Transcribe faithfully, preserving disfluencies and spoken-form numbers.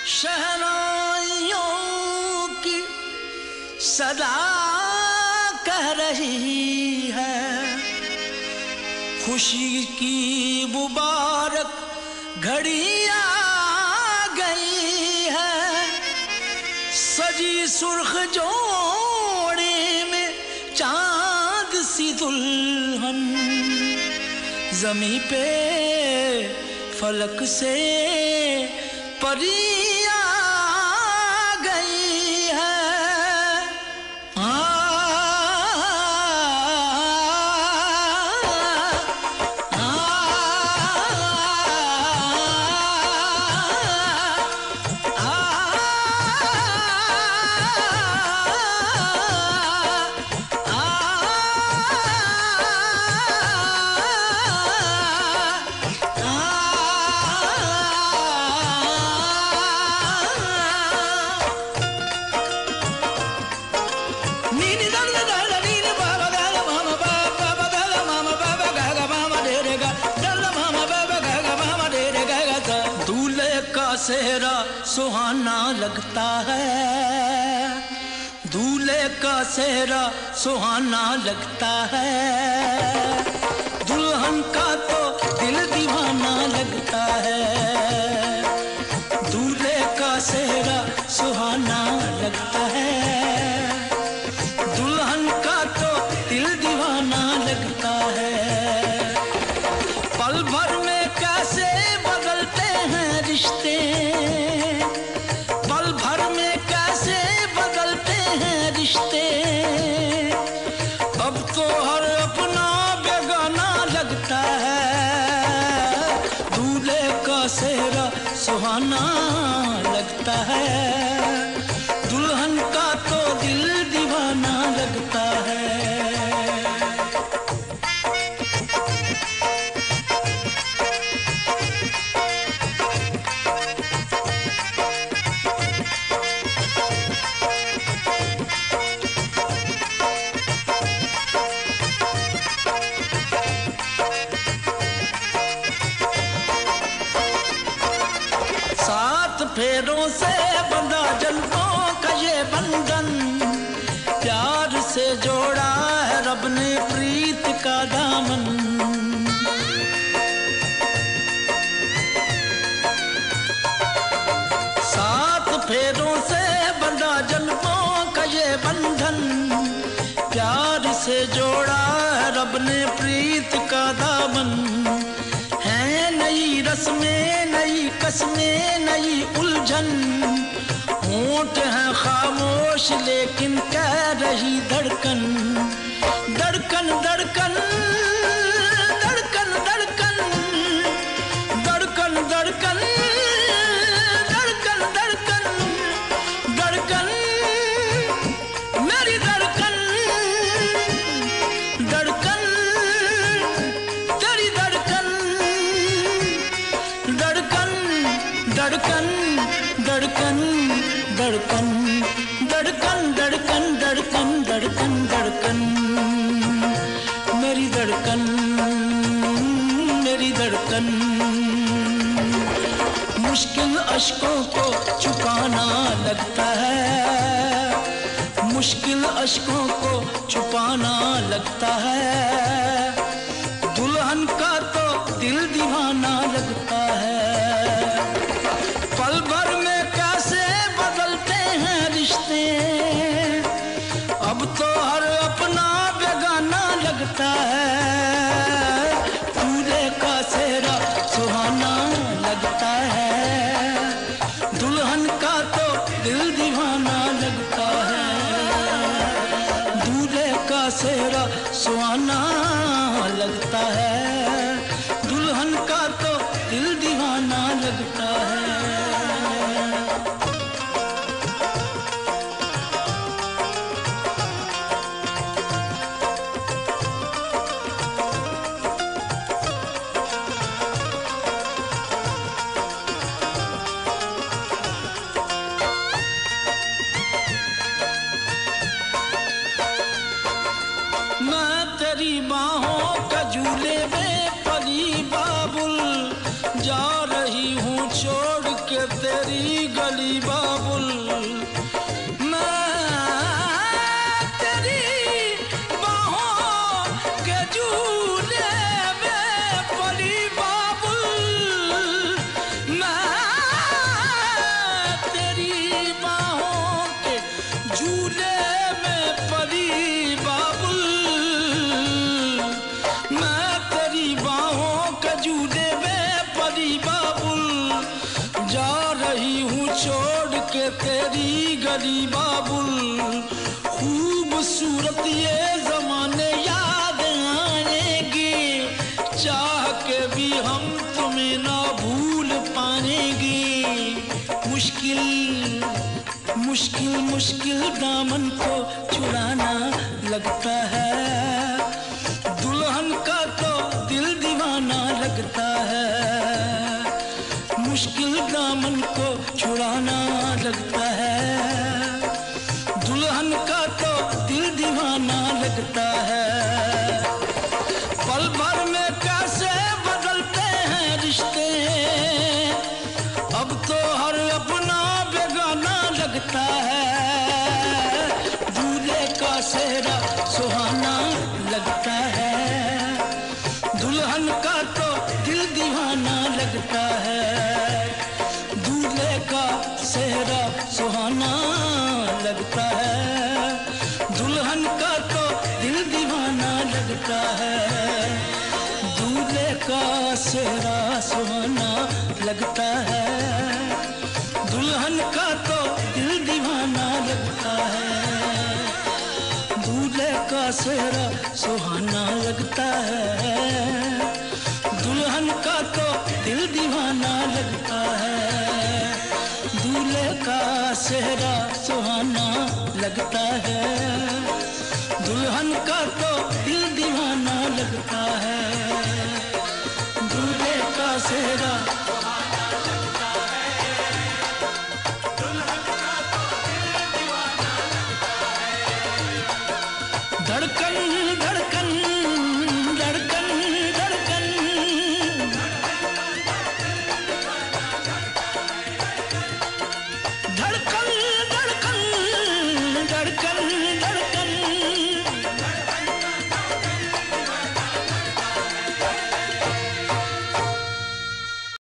शहनाइयों की सदा कह रही है, खुशी की मुबारक घड़ी आ गई है। सजी सुर्ख जोड़े में चांद सी दुल्हन, ज़मीं पे फलक से परी आ गई है। आ, आ, आ, सेहरा सुहाना लगता है, दूल्हे का सेहरा सुहाना लगता है। दुल्हन का तो दिल दीवाना लगता है, दूल्हे का सेहरा सुहाना लगता है। दुल्हन का तो दिल दीवाना लगता है। पल भर में कैसे बदलते हैं रिश्ते, पल भर में कैसे बदलते हैं रिश्ते। अब तो हर अपना बेगाना लगता है, दूल्हे का सेहरा सुहाना लगता है। दुल्हन का तो दिल दीवाना लगता है। फेरों से बंधा जन्मों का ये बंधन, प्यार से जोड़ा है रब ने प्रीत का दामन। सात फेरों से बंधा जन्मों का ये बंधन, प्यार से जोड़ा है रब ने प्रीत का दामन। है नई रस्में, नई कसमें, नई उलझन। होंठ है खामोश लेकिन कह रही धड़कन, धड़कन धड़कन धड़कन धड़कन धड़कन धड़कन धड़कन धड़कन धड़कन मेरी धड़कन, धड़कन तेरी धड़कन, धड़कन धड़कन धड़कन धड़कन धड़कन धड़कन धड़कन धड़कन धड़कन मेरी धड़कन, मेरी धड़कन। मुश्किल अश्कों को छुपाना लगता है, मुश्किल अश्कों को छुपाना लगता है। दुल्हन का तो दिल दीवाना लगता है। पल भर में कैसे बदलते हैं रिश्ते, अब तो हर अपना बेगाना लगता है। दूल्हे का सेहरा सुहाना लगता है, दुल्हन का तो दिल दीवाना लगता है। दूल्हे का सेहरा सुहाना लगता है, दुल्हन तेरी गली बाबुल, मैं तेरी बाहों के झूले में पली बाबुल, मैं तेरी बाहों के झूले में पली बाबुल, मैं तेरी बाहों के झूले में पली बाबुल, जा रही हूँ छोड़ के तेरी गली बाबुल, खूबसूरत ये जमाने याद आएंगे, चाह के भी हम तुम्हें ना भूल पाएंगे। मुश्किल मुश्किल मुश्किल दामन को छुड़ाना लगता है, दुल्हन का तो दिल दीवाना लगता है, मुश्किल दामन को छुड़ाना लगता है, दुल्हन का तो दिल दीवाना लगता है। पल भर में कैसे बदलते हैं रिश्ते, अब तो हर अपना बेगाना लगता है, दूल्हे का सेहरा सुहाना लगता है, दुल्हन का तो दिल दीवाना लगता है, दूल्हे का सेहरा सुहाना लगता है, दुल्हन का तो दिल दीवाना लगता है, दूल्हे का सेहरा सुहाना लगता है, दुल्हन का तो दिल दीवाना लगता है, दूल्हे का सेहरा सुहाना लगता है, दुल्हन का तो दिल दीवाना लगता है, दूल्हे का सेहरा सुहाना लगता है, दुल्हन का तो दिल दीवाना लगता है।